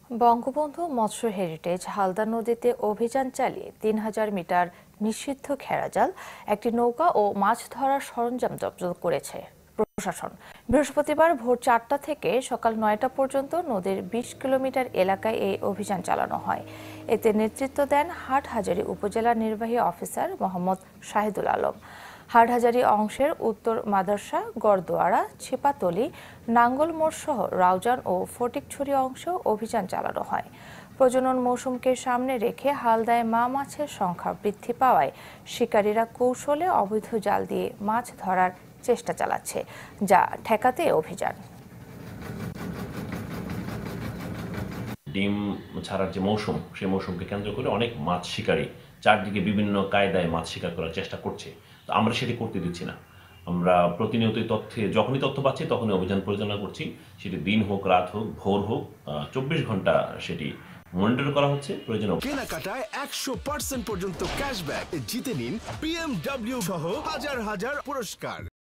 বঙ্গবন্ধু মৎস্য হেরিটেজ হালদা নদীতে অভিযান চালিয়ে ৩,০০০ মিটার নিষিদ্ধ ঘেরাজাল, একটি নৌকা ও মাছ ধরার সরঞ্জাম জব্দ করেছে প্রশাসন। বৃহস্পতিবার ভোর ৪টা থেকে সকাল ৯টা পর্যন্ত নদীর ২০ কিলোমিটার এলাকায় এই অভিযান চালানো হয়। এতে নেতৃত্ব দেন হাটহাজারী উপজেলা নির্বাহী অফিসার মোহাম্মদ শাহিদুল আলম। হাটহাজারী অংশের উত্তর মাদার্শা, গড়দুয়ারা, ছিপাতলি, নাঙ্গলমোড় সহ রাউজান ও ফটিকছড়ি অংশেও অভিযান চালানো হয়। প্রজনন মৌসুমকে সামনে রেখে হালদায় মা মাছের সংখ্যা বৃদ্ধি পাওয়ায় শিকারীরা কৌশলে অবৈধ জাল দিয়ে মাছ ধরার চেষ্টা চালাচ্ছে, যা ঠেকাতে অভিযান। ডিম ছাড়ার যে মৌসুম, সেই মৌসুমকে কেন্দ্র করে অনেক মাছ শিকারী চারদিকে বিভিন্ন কায়দায় মাছ শিকার করার চেষ্টা করছে। তো আমরা সেটি করতে দিচ্ছি না। আমরা প্রতিনিয়তই যখনই তথ্য পাচ্ছি তখনই অভিযান পরিচালনা করছি। সেটি দিন হোক, রাত হোক, ভোর হোক, ২৪ ঘন্টা সেটি মনিটর করা হচ্ছে। প্রয়োজন কেনাকাটায় ১০০% পর্যন্ত ক্যাশব্যাক জিতে নিন BMW সহ হাজার হাজার পুরস্কার।